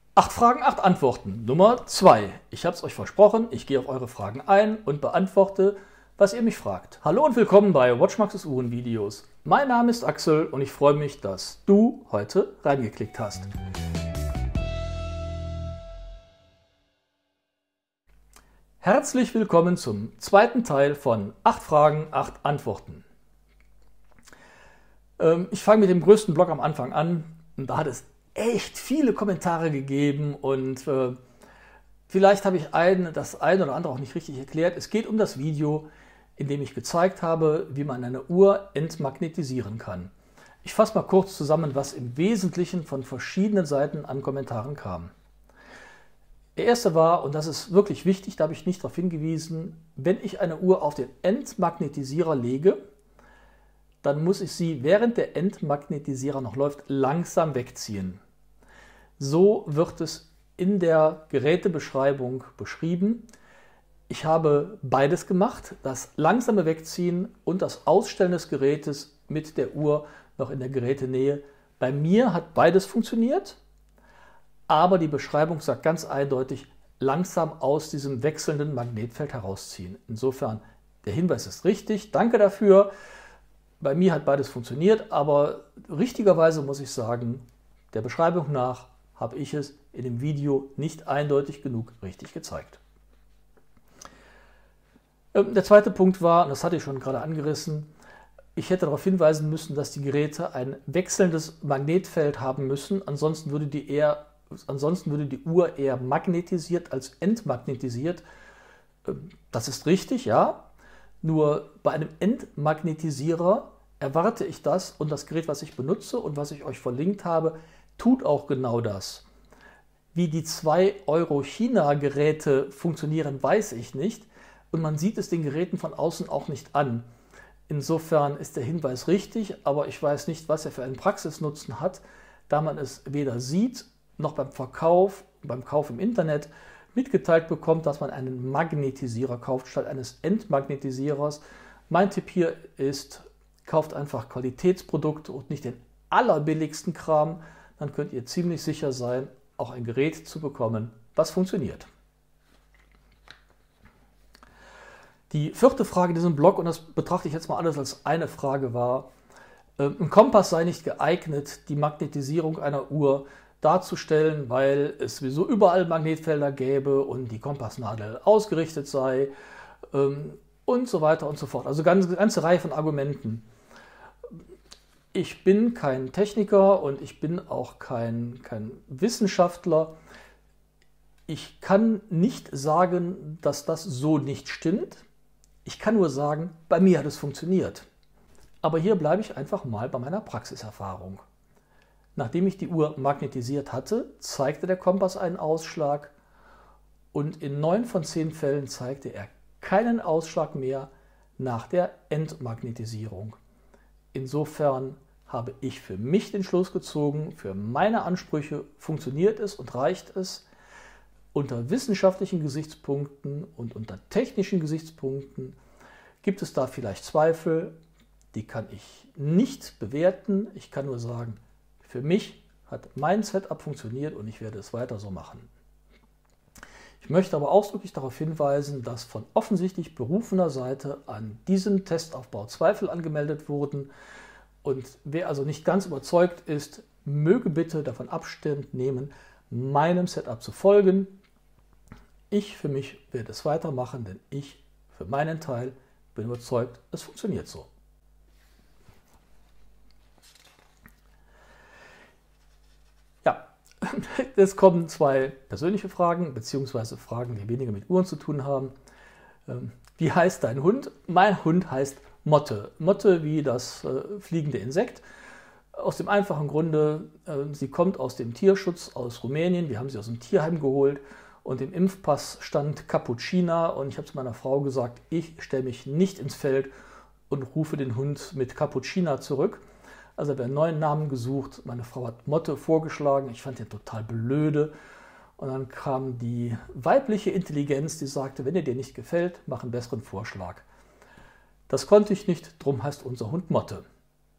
8 Fragen, 8 Antworten. Nummer 2. Ich habe es euch versprochen, ich gehe auf eure Fragen ein und beantworte, was ihr mich fragt. Hallo und willkommen bei WatchMax's Uhrenvideos. Mein Name ist Axel und ich freue mich, dass du heute reingeklickt hast. Herzlich willkommen zum zweiten Teil von 8 Fragen, 8 Antworten. Ich fange mit dem größten Blog am Anfang an und da hat es echt viele Kommentare gegeben und vielleicht habe ich das eine oder andere auch nicht richtig erklärt. Es geht um das Video, in dem ich gezeigt habe, wie man eine Uhr entmagnetisieren kann. Ich fasse mal kurz zusammen, was im Wesentlichen von verschiedenen Seiten an Kommentaren kam. Der erste war, und das ist wirklich wichtig, da habe ich nicht darauf hingewiesen, wenn ich eine Uhr auf den Entmagnetisierer lege, dann muss ich sie, während der Entmagnetisierer noch läuft, langsam wegziehen. So wird es in der Gerätebeschreibung beschrieben. Ich habe beides gemacht, das langsame Wegziehen und das Ausstellen des Gerätes mit der Uhr noch in der Gerätenähe. Bei mir hat beides funktioniert, aber die Beschreibung sagt ganz eindeutig, langsam aus diesem wechselnden Magnetfeld herausziehen. Insofern, der Hinweis ist richtig, danke dafür. Bei mir hat beides funktioniert, aber richtigerweise muss ich sagen, der Beschreibung nach habe ich es in dem Video nicht eindeutig genug richtig gezeigt. Der zweite Punkt war, und das hatte ich schon gerade angerissen, ich hätte darauf hinweisen müssen, dass die Geräte ein wechselndes Magnetfeld haben müssen, ansonsten würde die Uhr eher magnetisiert als entmagnetisiert. Das ist richtig, ja. Nur bei einem Entmagnetisierer erwarte ich das und das Gerät, was ich benutze und was ich euch verlinkt habe, tut auch genau das. Wie die 2 Euro China-Geräte funktionieren, weiß ich nicht und man sieht es den Geräten von außen auch nicht an. Insofern ist der Hinweis richtig, aber ich weiß nicht, was er für einen Praxisnutzen hat, da man es weder sieht noch beim Kauf im Internet mitgeteilt bekommt, dass man einen Magnetisierer kauft statt eines Entmagnetisierers. Mein Tipp hier ist, kauft einfach Qualitätsprodukte und nicht den allerbilligsten Kram. Dann könnt ihr ziemlich sicher sein, auch ein Gerät zu bekommen, was funktioniert. Die vierte Frage in diesem Blog, und das betrachte ich jetzt mal alles als eine Frage, war, ein Kompass sei nicht geeignet, die Magnetisierung einer Uhr darzustellen, weil es sowieso überall Magnetfelder gäbe und die Kompassnadel ausgerichtet sei und so weiter und so fort. Also eine ganze Reihe von Argumenten. Ich bin kein Techniker und ich bin auch kein Wissenschaftler. Ich kann nicht sagen, dass das so nicht stimmt. Ich kann nur sagen, bei mir hat es funktioniert. Aber hier bleibe ich einfach mal bei meiner Praxiserfahrung. Nachdem ich die Uhr magnetisiert hatte, zeigte der Kompass einen Ausschlag und in 9 von 10 Fällen zeigte er keinen Ausschlag mehr nach der Entmagnetisierung. Insofern habe ich für mich den Schluss gezogen, für meine Ansprüche funktioniert es und reicht es. Unter wissenschaftlichen Gesichtspunkten und unter technischen Gesichtspunkten gibt es da vielleicht Zweifel, die kann ich nicht bewerten. Ich kann nur sagen, für mich hat mein Setup funktioniert und ich werde es weiter so machen. Ich möchte aber ausdrücklich darauf hinweisen, dass von offensichtlich berufener Seite an diesem Testaufbau Zweifel angemeldet wurden. Und wer also nicht ganz überzeugt ist, möge bitte davon Abstand nehmen, meinem Setup zu folgen. Ich für mich werde es weitermachen, denn ich für meinen Teil bin überzeugt, es funktioniert so. Ja, es kommen 2 persönliche Fragen, beziehungsweise Fragen, die weniger mit Uhren zu tun haben. Wie heißt dein Hund? Mein Hund heißt Motte. Motte wie das fliegende Insekt. Aus dem einfachen Grunde, sie kommt aus dem Tierschutz aus Rumänien. Wir haben sie aus dem Tierheim geholt und im Impfpass stand Cappuccina. Und ich habe zu meiner Frau gesagt, ich stelle mich nicht ins Feld und rufe den Hund mit Cappuccina zurück. Also habe einen neuen Namen gesucht. Meine Frau hat Motte vorgeschlagen. Ich fand den total blöde. Und dann kam die weibliche Intelligenz, die sagte, wenn er dir nicht gefällt, mach einen besseren Vorschlag. Das konnte ich nicht, drum heißt unser Hund Motte.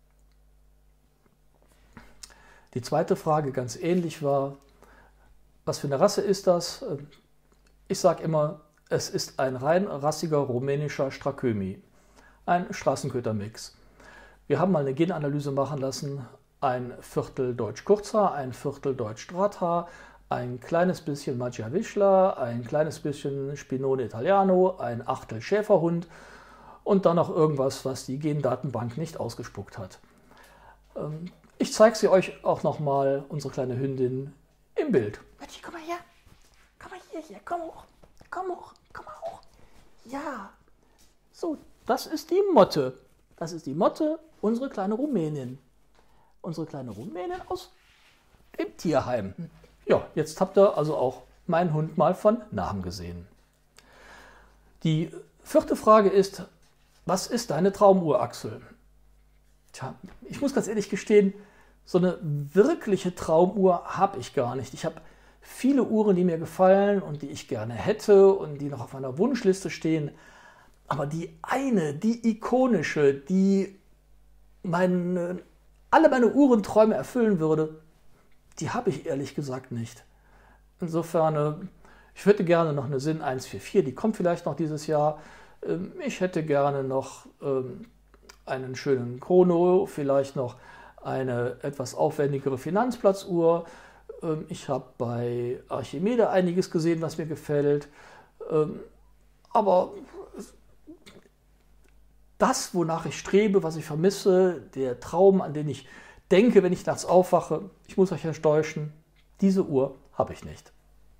Die zweite Frage ganz ähnlich war, Was für eine Rasse ist das? Ich sage immer, es ist ein rein rassiger rumänischer Strakömi, ein Straßenköter-Mix. Wir haben mal eine Genanalyse machen lassen, ein Viertel Deutsch-Kurzhaar, ein Viertel Deutsch-Drahthaar, ein kleines bisschen Maggia-Wischler, ein kleines bisschen Spinone Italiano, ein Achtel Schäferhund und dann noch irgendwas, was die Gendatenbank nicht ausgespuckt hat. Ich zeige sie euch auch nochmal, unsere kleine Hündin, im Bild. Matti, komm mal her. Komm mal hier, komm hoch. Komm hoch, komm mal hoch. Ja. So, das ist die Motte. Das ist die Motte, unsere kleine Rumänin. Unsere kleine Rumänin aus dem Tierheim. Ja, jetzt habt ihr also auch meinen Hund mal von Namen gesehen. Die vierte Frage ist, was ist deine Traumuhr, Axel? Tja, ich muss ganz ehrlich gestehen, so eine wirkliche Traumuhr habe ich gar nicht. Ich habe viele Uhren, die mir gefallen und die ich gerne hätte und die noch auf meiner Wunschliste stehen. Aber die eine, die ikonische, die alle meine Uhrenträume erfüllen würde, die habe ich ehrlich gesagt nicht. Insofern, ich hätte gerne noch eine Sinn 144, die kommt vielleicht noch dieses Jahr. Ich hätte gerne noch einen schönen Chrono, vielleicht noch eine etwas aufwendigere Finanzplatzuhr. Ich habe bei Archimede einiges gesehen, was mir gefällt. Aber das, wonach ich strebe, was ich vermisse, der Traum, an den ich denke, wenn ich nachts aufwache, ich muss euch enttäuschen, diese Uhr habe ich nicht.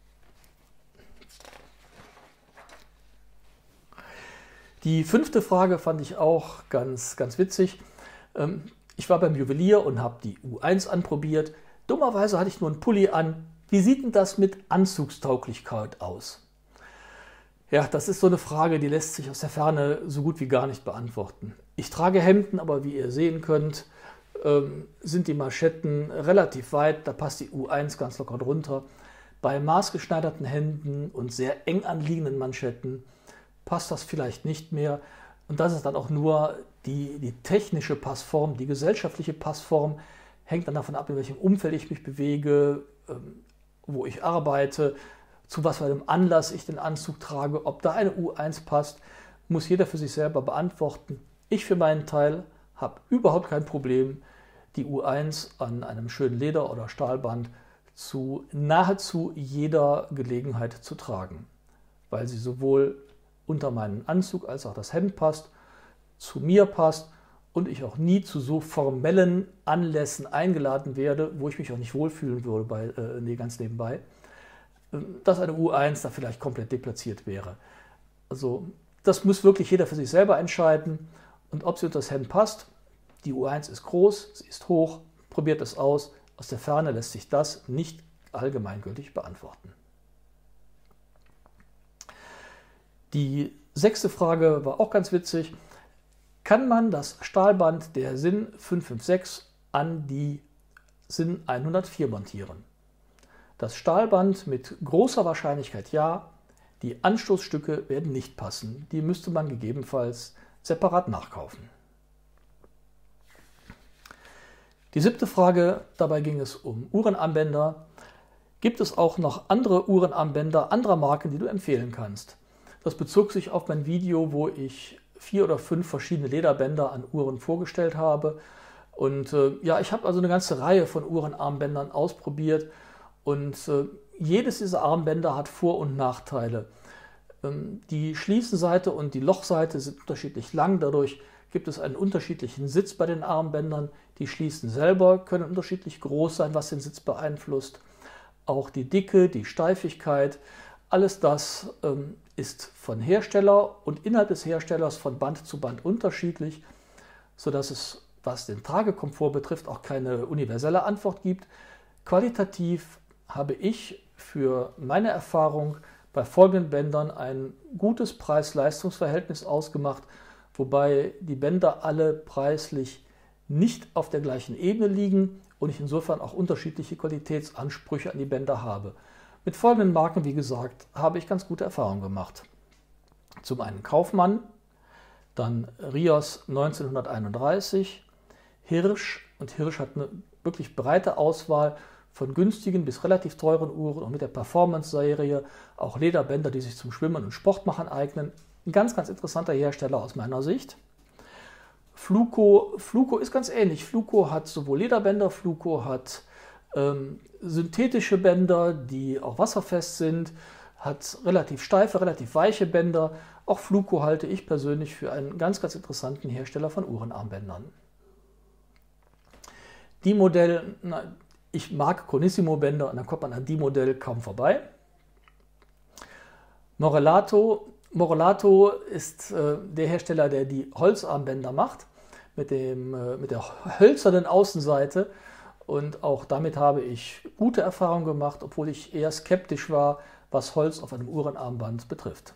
Die fünfte Frage fand ich auch ganz witzig. Ich war beim Juwelier und habe die U1 anprobiert. Dummerweise hatte ich nur einen Pulli an. Wie sieht denn das mit Anzugstauglichkeit aus? Ja, das ist so eine Frage, die lässt sich aus der Ferne so gut wie gar nicht beantworten. Ich trage Hemden, aber wie ihr sehen könnt, sind die Manschetten relativ weit. Da passt die U1 ganz locker drunter. Bei maßgeschneiderten Hemden und sehr eng anliegenden Manschetten passt das vielleicht nicht mehr. Und das ist dann auch nur die technische Passform, die gesellschaftliche Passform, hängt dann davon ab, in welchem Umfeld ich mich bewege, wo ich arbeite, zu was für einem Anlass ich den Anzug trage. Ob da eine U1 passt, muss jeder für sich selber beantworten. Ich für meinen Teil habe überhaupt kein Problem, die U1 an einem schönen Leder- oder Stahlband zu nahezu jeder Gelegenheit zu tragen, weil sie sowohl unter meinen Anzug als auch das Hemd passt, zu mir passt und ich auch nie zu so formellen Anlässen eingeladen werde, wo ich mich auch nicht wohlfühlen würde, ganz nebenbei, dass eine U1 da vielleicht komplett deplatziert wäre. Also das muss wirklich jeder für sich selber entscheiden und ob sie unter das Hemd passt. Die U1 ist groß, sie ist hoch, probiert es aus. Aus der Ferne lässt sich das nicht allgemeingültig beantworten. Die sechste Frage war auch ganz witzig. Kann man das Stahlband der SIN 556 an die SIN 104 montieren? Das Stahlband mit großer Wahrscheinlichkeit ja, die Anstoßstücke werden nicht passen. Die müsste man gegebenenfalls separat nachkaufen. Die siebte Frage, dabei ging es um Uhrenarmbänder. Gibt es auch noch andere Uhrenarmbänder anderer Marken, die du empfehlen kannst? Das bezog sich auf mein Video, wo ich 4 oder 5 verschiedene Lederbänder an Uhren vorgestellt habe. Und ja, ich habe also eine ganze Reihe von Uhrenarmbändern ausprobiert und jedes dieser Armbänder hat Vor- und Nachteile. Die Schließenseite und die Lochseite sind unterschiedlich lang, dadurch gibt es einen unterschiedlichen Sitz bei den Armbändern. Die Schließen selber können unterschiedlich groß sein, was den Sitz beeinflusst. Auch die Dicke, die Steifigkeit, alles das ist von Hersteller und innerhalb des Herstellers von Band zu Band unterschiedlich, sodass es, was den Tragekomfort betrifft, auch keine universelle Antwort gibt. Qualitativ habe ich für meine Erfahrung bei folgenden Bändern ein gutes Preis-Leistungs-Verhältnis ausgemacht, wobei die Bänder alle preislich nicht auf der gleichen Ebene liegen und ich insofern auch unterschiedliche Qualitätsansprüche an die Bänder habe. Mit folgenden Marken, wie gesagt, habe ich ganz gute Erfahrungen gemacht. Zum einen Kaufmann, dann Rios 1931, Hirsch, und Hirsch hat eine wirklich breite Auswahl von günstigen bis relativ teuren Uhren und mit der Performance-Serie auch Lederbänder, die sich zum Schwimmen und Sportmachen eignen. Ein ganz, ganz interessanter Hersteller aus meiner Sicht. Fluco ist ganz ähnlich. Fluco hat sowohl Lederbänder, Fluco hat synthetische Bänder, die auch wasserfest sind, hat relativ steife, relativ weiche Bänder. Auch Fluco halte ich persönlich für einen ganz, ganz interessanten Hersteller von Uhrenarmbändern. Die Modell, ich mag Chronissimo-Bänder und dann kommt man an die Modell kaum vorbei. Morelato ist der Hersteller, der die Holzarmbänder macht, mit der hölzernen Außenseite. Und auch damit habe ich gute Erfahrungen gemacht, obwohl ich eher skeptisch war, was Holz auf einem Uhrenarmband betrifft.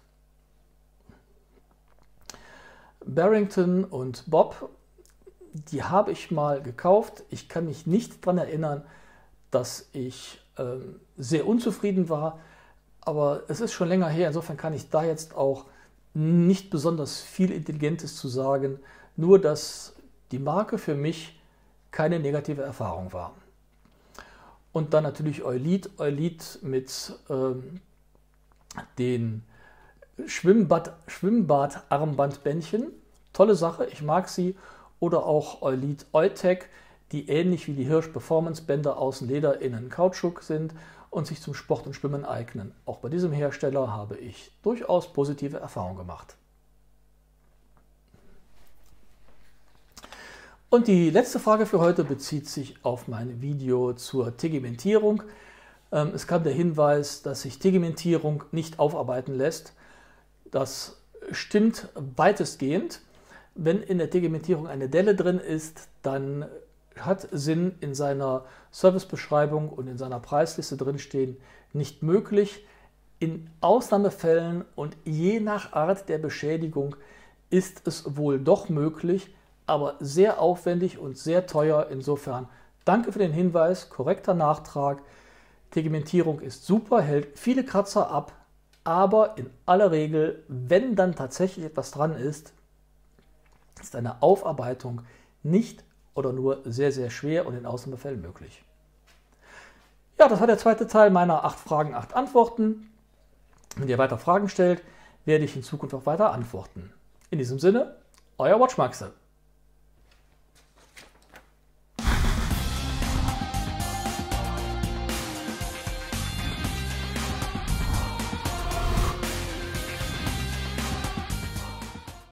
Barrington und Bob, die habe ich mal gekauft. Ich kann mich nicht daran erinnern, dass ich sehr unzufrieden war, aber es ist schon länger her. Insofern kann ich da jetzt auch nicht besonders viel Intelligentes zu sagen, nur dass die Marke für mich keine negative Erfahrung war. Und dann natürlich Eulit mit den Schwimmbad-Armbandbändchen. Tolle Sache, ich mag sie. Oder auch Eulit Eutech, die ähnlich wie die Hirsch Performance Bänder außen Leder, innen Kautschuk sind und sich zum Sport und Schwimmen eignen. Auch bei diesem Hersteller habe ich durchaus positive Erfahrungen gemacht. Und die letzte Frage für heute bezieht sich auf mein Video zur Tegimentierung. Es kam der Hinweis, dass sich Tegimentierung nicht aufarbeiten lässt. Das stimmt weitestgehend. Wenn in der Tegimentierung eine Delle drin ist, dann hat Sinn in seiner Servicebeschreibung und in seiner Preisliste drinstehen, nicht möglich. In Ausnahmefällen und je nach Art der Beschädigung ist es wohl doch möglich, aber sehr aufwendig und sehr teuer. Insofern danke für den Hinweis, korrekter Nachtrag. Tegimentierung ist super, hält viele Kratzer ab, aber in aller Regel, wenn dann tatsächlich etwas dran ist eine Aufarbeitung nicht oder nur sehr, sehr schwer und in Ausnahmefällen möglich. Ja, das war der zweite Teil meiner 8 Fragen, 8 Antworten. Wenn ihr weiter Fragen stellt, werde ich in Zukunft auch weiter antworten. In diesem Sinne, euer Watchmaxe.